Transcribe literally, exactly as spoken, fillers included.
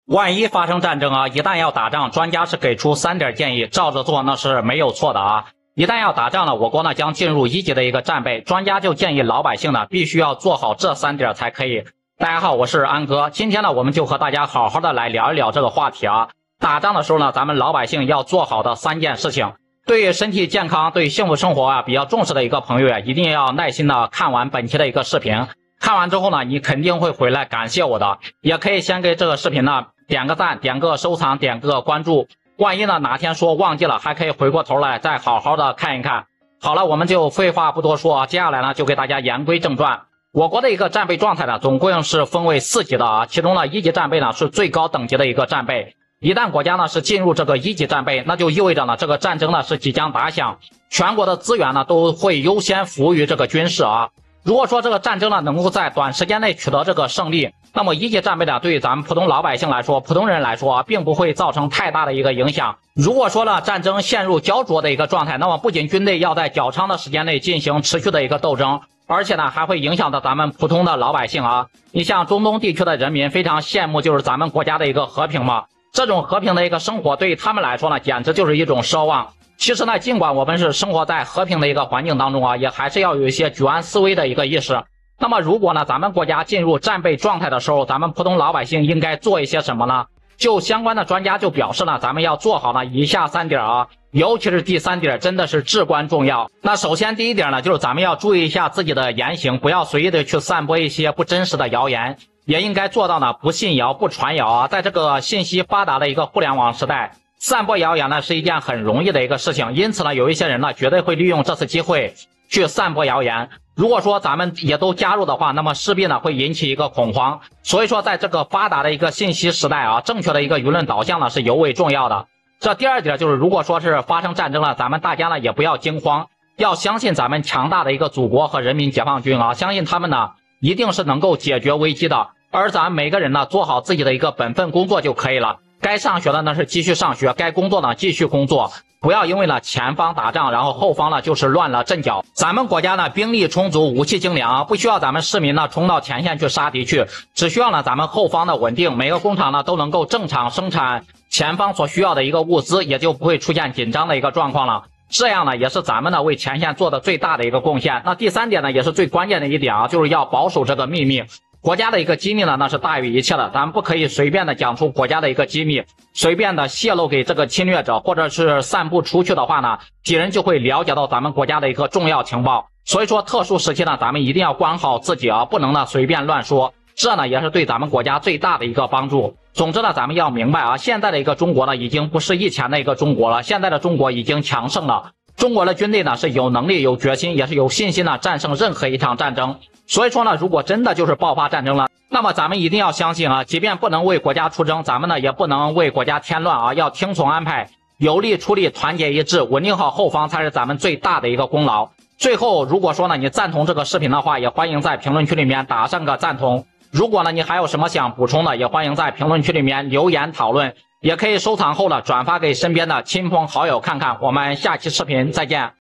万一发生战争啊，一旦要打仗，专家是给出三点建议，照着做那是没有错的啊。一旦要打仗了，我国呢将进入一级的一个战备，专家就建议老百姓呢必须要做好这三点才可以。大家好，我是安哥，今天呢我们就和大家好好的来聊一聊这个话题啊。打仗的时候呢，咱们老百姓要做好的三件事情。对身体健康、对幸福生活啊比较重视的一个朋友啊，一定要耐心的看完本期的一个视频。看完之后呢，你肯定会回来感谢我的，也可以先给这个视频呢点个赞、点个收藏、点个关注。万一呢哪天说忘记了，还可以回过头来再好好的看一看。好了，我们就废话不多说，接下来呢就给大家言归正传。我国的一个战备状态呢，总共是分为四级的啊，其中呢一级战备呢是最高等级的一个战备。一旦国家呢是进入这个一级战备，那就意味着呢这个战争呢是即将打响，全国的资源呢都会优先服务于这个军事啊。如果说这个战争呢能够在短时间内取得这个胜利，那么一级战备呢对于咱们普通老百姓来说，普通人来说啊，并不会造成太大的一个影响。如果说呢战争陷入焦灼的一个状态，那么不仅军队要在较长的时间内进行持续的一个斗争，而且呢还会影响到咱们普通的老百姓啊。你像中东地区的人民非常羡慕就是咱们国家的一个和平嘛，这种和平的一个生活对于他们来说呢简直就是一种奢望。其实呢，尽管我们是生活在和平的一个环境当中啊，也还是要有一些居安思危的一个意识。那么如果呢咱们国家进入战备状态的时候，咱们普通老百姓应该做一些什么呢？就相关的专家就表示呢，咱们要做好呢以下三点啊，尤其是第三点真的是至关重要。那首先第一点呢，就是咱们要注意一下自己的言行，不要随意的去散播一些不真实的谣言，也应该做到呢不信谣不传谣啊。在这个信息发达的一个互联网时代，散播谣言呢是一件很容易的一个事情，因此呢有一些人呢绝对会利用这次机会去散播谣言。如果说咱们也都加入的话，那么势必呢会引起一个恐慌。所以说在这个发达的一个信息时代啊，正确的一个舆论导向呢是尤为重要的。这第二点就是，如果说是发生战争了，咱们大家呢也不要惊慌，要相信咱们强大的一个祖国和人民解放军啊，相信他们呢一定是能够解决危机的。而咱们每个人呢做好自己的一个本分工作就可以了。该上学的呢是继续上学，该工作呢继续工作，不要因为呢前方打仗，然后后方呢就是乱了阵脚。咱们国家呢兵力充足，武器精良，不需要咱们市民呢冲到前线去杀敌去，只需要呢咱们后方的稳定，每个工厂呢都能够正常生产前方所需要的一个物资，也就不会出现紧张的一个状况了。这样呢也是咱们呢为前线做的最大的一个贡献。那第三点呢也是最关键的一点啊，就是要保守这个秘密。国家的一个机密呢，那是大于一切的，咱们不可以随便的讲出国家的一个机密，随便的泄露给这个侵略者，或者是散布出去的话呢，敌人就会了解到咱们国家的一个重要情报。所以说特殊时期呢，咱们一定要管好自己啊，不能呢随便乱说，这呢也是对咱们国家最大的一个帮助。总之呢，咱们要明白啊，现在的一个中国呢，已经不是以前的一个中国了，现在的中国已经强盛了。中国的军队呢是有能力、有决心，也是有信心呢战胜任何一场战争。所以说呢，如果真的就是爆发战争了，那么咱们一定要相信啊，即便不能为国家出征，咱们呢也不能为国家添乱啊，要听从安排，有力出力，团结一致，稳定好后方才是咱们最大的一个功劳。最后，如果说呢你赞同这个视频的话，也欢迎在评论区里面打上个赞同。如果呢你还有什么想补充的，也欢迎在评论区里面留言讨论，也可以收藏后呢转发给身边的亲朋好友看看。我们下期视频再见。